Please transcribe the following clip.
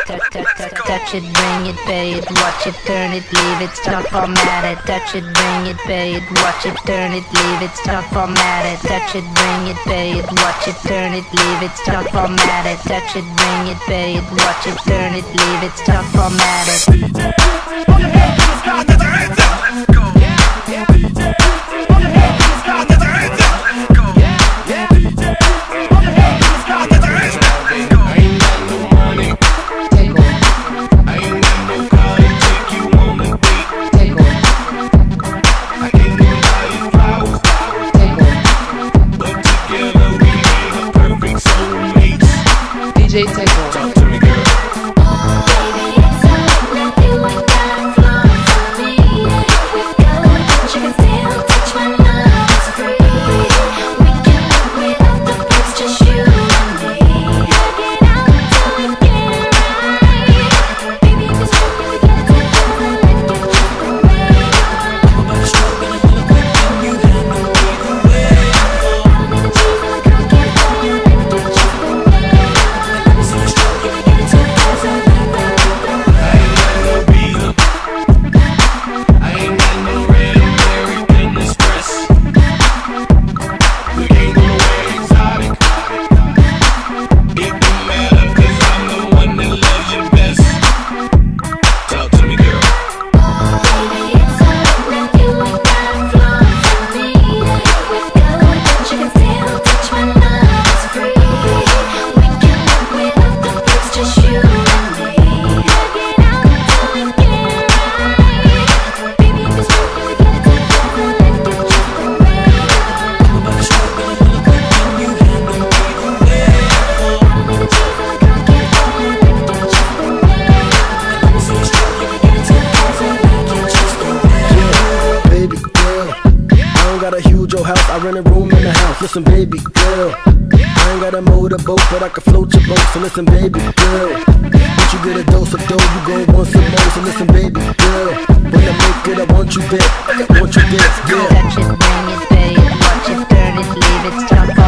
Touch it, bring it, pay it, watch it, turn it, leave it, stop, format it. Touch it, bring it, pay it, watch it, turn it, leave it, stop, format it. Touch it, bring it, pay it, watch it, turn it, leave it, stop, format it. Touch it, bring it, pay it, watch it, turn it, leave it, stop, format it. DJ, on your head, let's go, get your hands up, let's go. DJ, on your head, let's go, get your hands up, let's go. DJ, on your head, let's go, get your hands up, let's go. I ain't got no money, take off. I ain't got no car to take you on a date, take off. I can't even buy you flowers, take off. But together we made a perfect soulmates. DJ, take off. Talk to me, girl. I rent a room in the house, listen baby girl, I ain't got a motorboat, but I can float your boat. So listen baby girl, once you get a dose of dough, you gon' want some more. So listen baby girl, when I make it, I want you there, I want you there, yeah. Touch it, bring it, pay it, watch it, turn it, leave it, stop.